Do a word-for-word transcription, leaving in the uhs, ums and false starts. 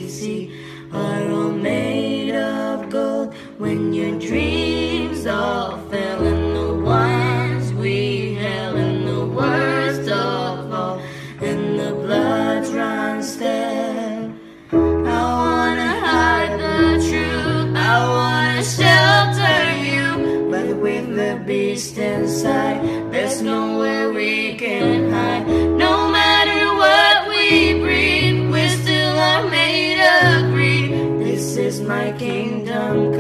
see are all made of gold. When your dreams all fell and the ones we held and the worst of all, and the bloods run still. I wanna hide the truth, I wanna shelter you, but with the beast inside, there's nowhere we can hide. No matter what we breathe, we still are made of greed. This is my kingdom.